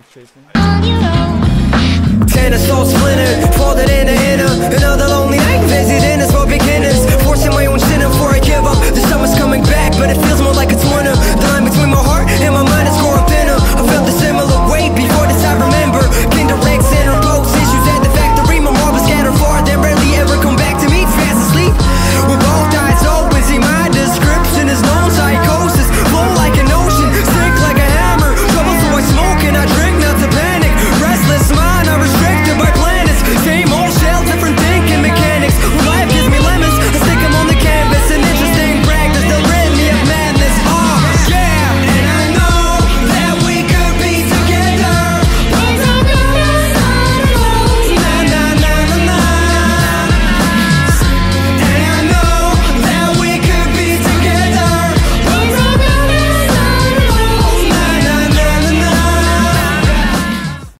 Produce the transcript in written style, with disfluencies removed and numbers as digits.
chasing. Ten soul splintered, folded in the inner. Another lonely night, visiting is for beginners. Forcing my own sin before I give up. The summer's coming back, but it feels more